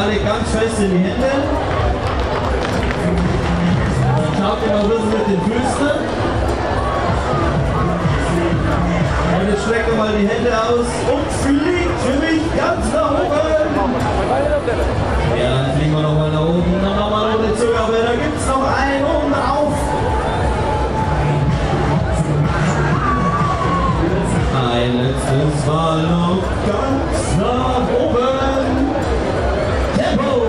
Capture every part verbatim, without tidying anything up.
alle ganz fest in die Hände. Dann schaut ihr mal ein bisschen mit den Füßen. Und jetzt strecken wir mal die Hände aus und fliegt für mich ganz nach oben. Ja, dann fliegen wir nochmal nach oben. Dann nochmal eine Runde zurück, aber da gibt es noch einen oben drauf. Ein letztes Mal noch ganz nach oben. Tempo!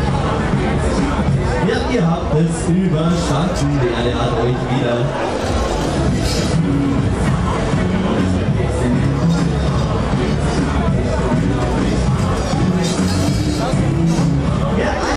Ja, ihr habt es überstanden, der Erde hat euch wieder